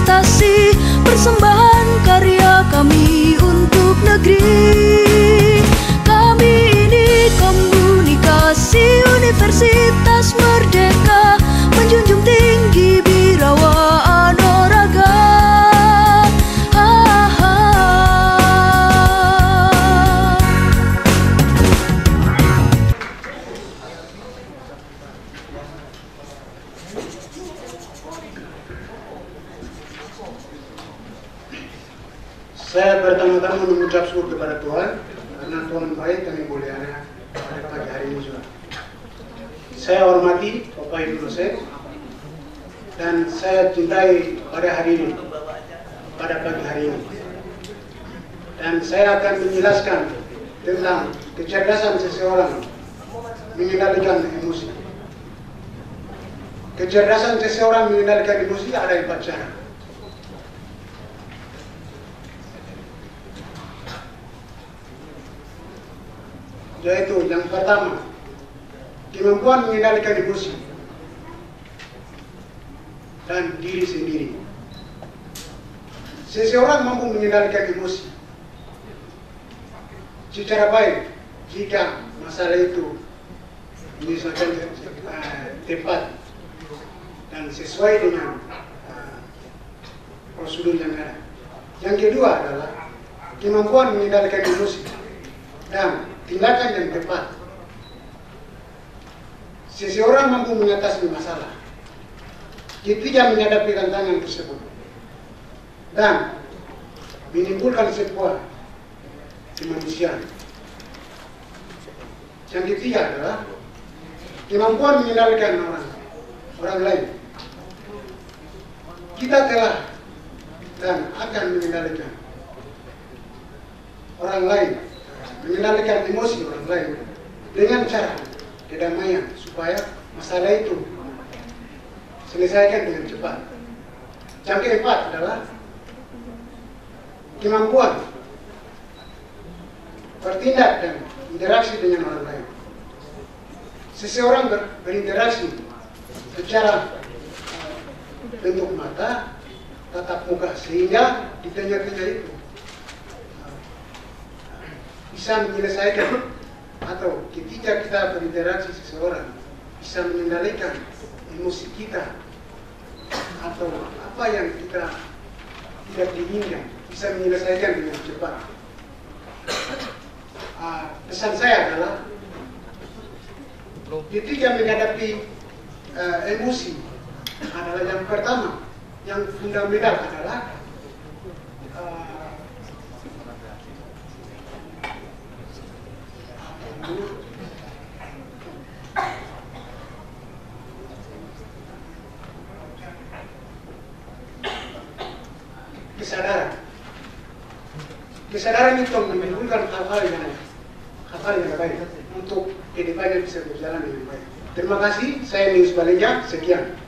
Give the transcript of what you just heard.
prestasi, persembahan karya kami untuk negeri. Kami ini Komunikasi Universitas Merdeka, menjunjung tinggi birawaan olahraga. Saya pertama-tama mengucap syukur kepada Tuhan karena Tuhan baik kami mulianya pada pagi hari ini juga. Saya hormati Bapak Ibu dosen dan saya cintai pada hari ini, pada pagi hari ini. Dan saya akan menjelaskan tentang kecerdasan seseorang mengendalikan emosi. Kecerdasan seseorang mengendalikan emosi ada 4 cara. Yaitu yang pertama, kemampuan mengendalikan emosi dan diri sendiri. Seseorang mampu mengendalikan emosi secara baik jika masalah itu misalkan tepat dan sesuai dengan prosedur yang ada. Yang kedua adalah kemampuan mengendalikan emosi dan tindakan yang tepat. Seseorang mampu mengatasi masalah ketika menghadapi tantangan tersebut dan menimbulkan sebuah kemanusiaan. Yang ketiga adalah kemampuan mengendalikan orang lain. Kita telah dan akan mengendalikan orang lain, mengendalikan emosi orang lain dengan cara kedamaian supaya masalah itu selesaikan dengan cepat. Yang keempat adalah kemampuan bertindak dan interaksi dengan orang lain. Seseorang berinteraksi secara bentuk mata, tatap muka, sehingga di tengah-tengah itu bisa menyelesaikan, atau ketika kita berinteraksi seseorang bisa mengendalikan emosi kita atau apa yang kita tidak diinginkan, bisa menyelesaikan dengan cepat. Pesan saya adalah ketika menghadapi emosi adalah yang pertama, yang fundamental adalah kesadaran. Kesadaran itu menimbulkan hal-hal yang baik untuk kehidupannya bisa berjalan dengan baik. Terima kasih, saya Nius Baleja, sekian.